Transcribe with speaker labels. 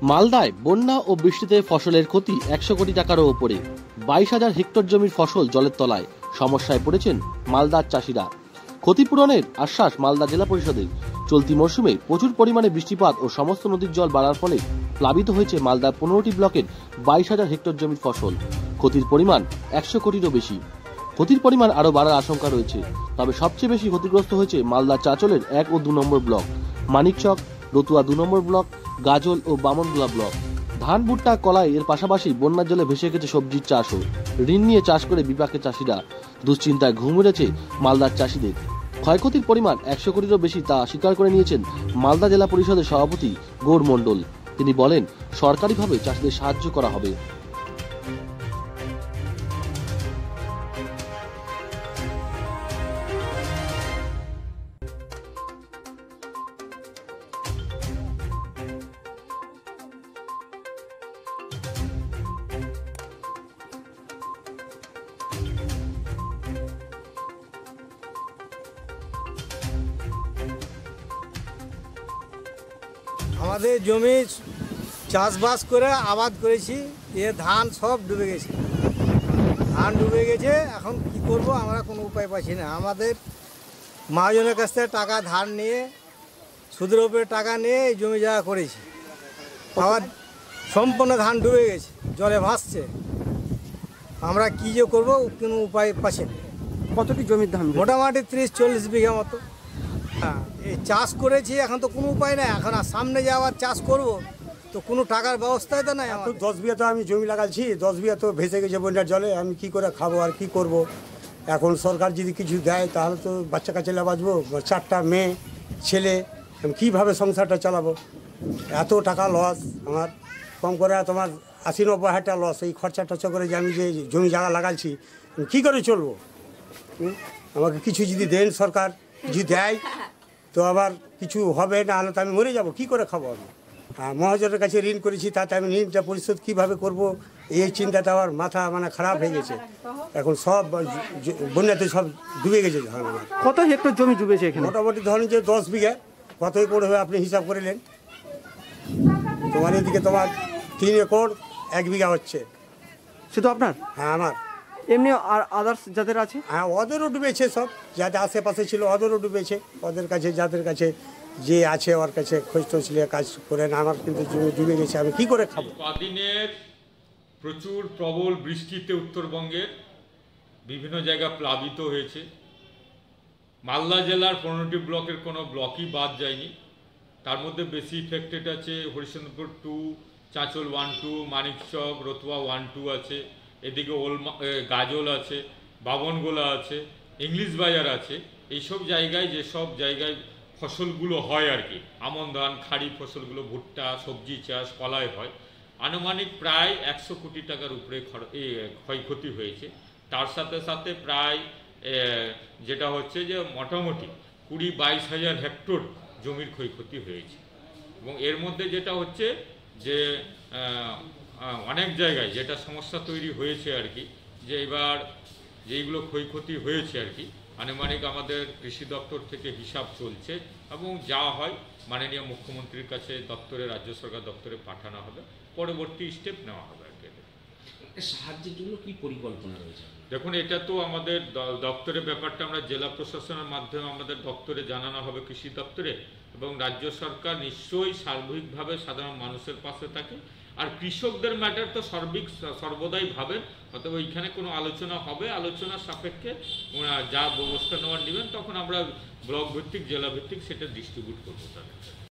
Speaker 1: মালদায় বন্যা ও বৃষ্টিতে ফসলের ক্ষতি 100 কোটি টাকারও ওপরে। 22,000 হেক্টর জমির ফসল জলের তলায়। সমস্যায় পড়েছেন মালদার চাষিরা। ক্ষতিপূরণের আশ্বাস মালদা জেলা পরিষদের। চলতি মরশুমে প্রচুর পরিমাণে বৃষ্টিপাত ও সমস্ত নদীর জল বাড়ার ফলে প্লাবিত হয়েছে মালদার 15টি ব্লকের 22,000 হেক্টর জমির ফসল। ক্ষতির পরিমাণ 100 কোটিরও বেশি। ক্ষতির পরিমাণ আরও বাড়ার আশঙ্কা রয়েছে। তবে সবচেয়ে বেশি ক্ষতিগ্রস্ত হয়েছে মালদার চাঁচলের 1 ও 2 নম্বর ব্লক, মানিকচক, রতুয়া 2 নম্বর ব্লক, গাজল ও বামনগোলা ব্লক। ধান, ভুট্টা, কলাই এর পাশাপাশি বন্যার জলে ভেসে গেছে সবজির চাষও। ঋণ নিয়ে চাষ করে বিপাকে চাষিরা। দুশ্চিন্তায় ঘুম উড়েছে মালদার চাষিদের। ক্ষয়ক্ষতির পরিমাণ 100 কোটিরও বেশি তা স্বীকার করে নিয়েছেন মালদা জেলা পরিষদের সভাপতি গৌর মণ্ডল। তিনি বলেন, সরকারিভাবে চাষিদের সাহায্য করা হবে।
Speaker 2: আমাদের জমি চাষবাস করে আবাদ করেছি, ধান সব ডুবে গেছে। ধান ডুবে গেছে, এখন কি করব আমরা কোনো উপায় পাচ্ছি না। আমাদের মহাজনের কাছ থেকে টাকা ধার নিয়ে, সুদের উপরে টাকা নিয়ে এই জমি জায়গা করেছি। আবার সম্পূর্ণ ধান ডুবে গেছে, জলে ভাসছে। আমরা কি যে করবো কোনো উপায় পাচ্ছি না।
Speaker 3: কতটি জমির ধান?
Speaker 2: মোটামুটি 30-40 বিঘা মতো। হ্যাঁ, এই চাষ করেছি, এখন তো কোনো উপায় নাই। এখন আর সামনে যে আবার চাষ করব তো কোনো টাকার ব্যবস্থাই তো নাই। আমার
Speaker 4: 10 বিঘা তো আমি জমি লাগাচ্ছি, 10 বিঘা তো ভেসে গেছে বন্যার জলে। আমি কি করে খাবো আর কি করব? এখন সরকার যদি কিছু দেয় তাহলে তো বাচ্চা কাচ্চা বাঁচবো। 4টা মেয়ে ছেলে, আমি কীভাবে সংসারটা চালাবো? এত টাকা লস আমার, কম করে তোমার 80-90 হাজার টাকা লস। এই খরচা টরচা করে যে আমি যে জমি জায়গা লাগাচ্ছি, কী করে চলবো? আমাকে কিছু যদি দেন, সরকার যদি দেয় তো আবার কিছু হবে, না হলে তো আমি মরে যাব। কি করে খাবো আমি? মহাজনের কাছে ঋণ করেছি, তাতে আমি ঋণটা পরিশোধ কীভাবে করব এই চিন্তাতে আমার মাথা খারাপ হয়ে গেছে। এখন সব বন্যাতে সব ডুবে গেছে ধান আমার।
Speaker 3: কত হেক্টর জমি ডুবেছে এখানে?
Speaker 4: মোটামুটি ধরেন যে 10 বিঘা। কত একর হবে আপনি হিসাব করে নেন। তোমার এদিকে তোমার 3 একর 1 বিঘা হচ্ছে।
Speaker 3: শুধু আপনার?
Speaker 4: হ্যাঁ, আমার।
Speaker 3: এমনি আর আদার্স যাদের আছে?
Speaker 4: হ্যাঁ, ওদেরও ডুবেছে। সব যাদের আশেপাশে ছিল ওদেরও ডুবেছে। ওদের কাছে, যাদের কাছে যে আছে ওর কাছে খোঁজ টোজ নিয়ে কাজ করে না। আমার কিন্তু জমি ডুবে গেছে, আমি কি করে খাবো?
Speaker 5: কদিনের প্রচুর প্রবল বৃষ্টিতে উত্তরবঙ্গের বিভিন্ন জায়গা প্লাবিত হয়েছে। মালদা জেলার 15টি ব্লকের কোনো ব্লকই বাদ যায়নি। তার মধ্যে বেশি ইফেক্টেড আছে হরিশ্চন্দ্রপুর 2, চাঁচল 1-2, মানিকচক, রতুয়া 1-2 আছে। এদিকে গাজল আছে, বামনগোলা আছে, ইংলিশ বাজার আছে। এইসব জায়গায়, যেসব জায়গায় ফসলগুলো হয় আর কি, আমন ধান, খাড়ি ফসলগুলো, ভুট্টা, সবজি চাষ, কলাই হয়, আনুমানিক প্রায় 100 কোটি টাকার উপরে ক্ষয়ক্ষতি হয়েছে। তার সাথে সাথে প্রায় যেটা হচ্ছে যে মোটামুটি 20-22 হাজার হেক্টর জমির ক্ষয়ক্ষতি হয়েছে। এবং এর মধ্যে যেটা হচ্ছে যে অনেক জায়গায় যেটা সমস্যা তৈরি হয়েছে আর কি, যে এবার যেইগুলো ক্ষয়ক্ষতি হয়েছে আর কি, আনুমানিক আমাদের কৃষি দপ্তর থেকে হিসাব চলছে এবং যা হয় মাননীয় মুখ্যমন্ত্রীর কাছে দপ্তরে, রাজ্য সরকার দপ্তরে পাঠানো হবে, পরবর্তী স্টেপ নেওয়া হবে আর কি।
Speaker 6: সাহায্যের জন্য কি পরিকল্পনা রয়েছে?
Speaker 5: দেখুন, এটা তো আমাদের দপ্তরের ব্যাপারটা আমরা জেলা প্রশাসনের মাধ্যমে আমাদের দপ্তরে জানানো হবে, কৃষি দপ্তরে, এবং রাজ্য সরকার নিশ্চয়ই সার্বিকভাবে সাধারণ মানুষের পাশে থাকে। আর কৃষকদের ম্যাটার তো সর্বদাই ভাবেন, অতএব ওইখানে কোনো আলোচনা হবে, আলোচনার সাপেক্ষে যা ব্যবস্থা নেওয়ার নেবেন, তখন আমরা ব্লক ভিত্তিক, জেলা ভিত্তিক সেটা ডিস্ট্রিবিউট করবো তাদের।